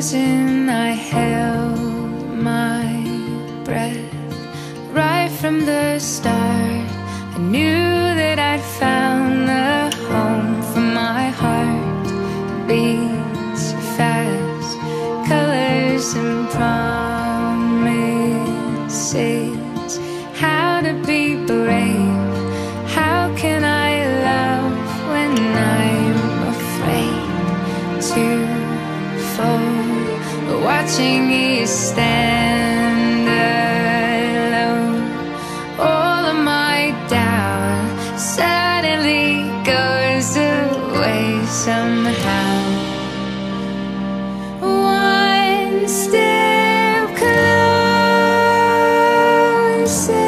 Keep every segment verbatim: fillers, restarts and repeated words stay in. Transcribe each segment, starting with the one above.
frozen, I held my breath. Right from the start, I knew that I'd found the home for my heart. Beats fast, colors and promises. How to be brave, how can I love when I'm afraid to fall? Watching you stand alone, all of my doubt suddenly goes away somehow. One step closer.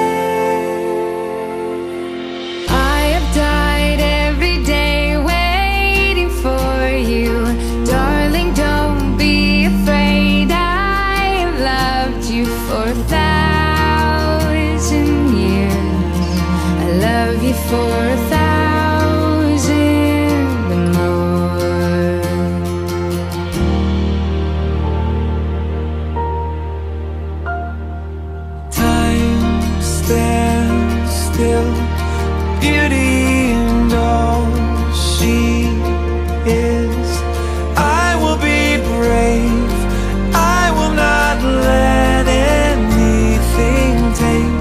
I have died every day waiting for you, darling, don't be afraid. I have loved you for a thousand years. I love you for a thousand more. Time stands still, beauty and all she is. I will be brave, I will not let anything take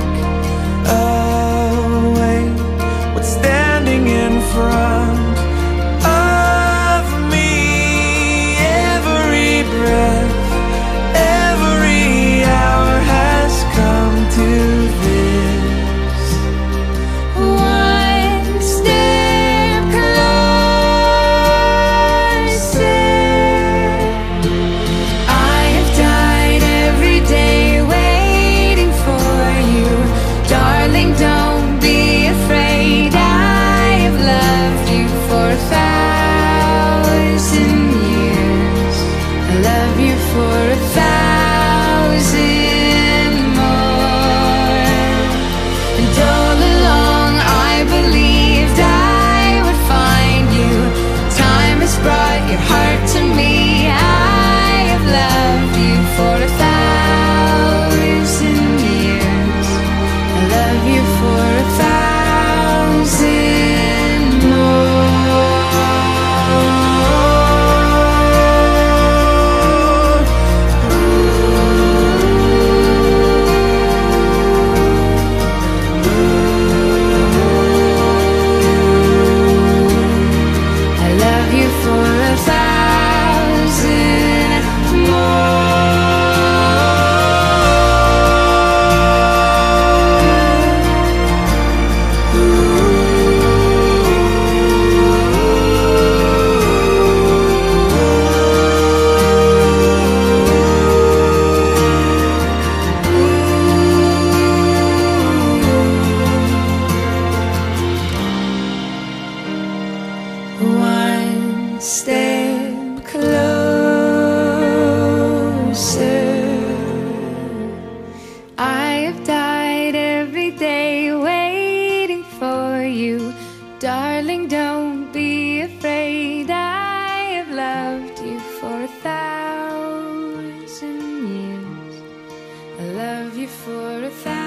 away what's standing in front of me. Every breath, every hour has come to this. One step closer. I have died every day waiting for you, darling, don't be afraid. I have loved you for a thousand years. I love you for a thousand more. And all along I believed I would find you. Time has brought your heart to me. I have loved you for a thousand years. I love you for a thousand more. I love you for a thousand one step closer. I have died every day waiting for you, darling, don't be afraid. I have loved you for a thousand years. I love you for a thousand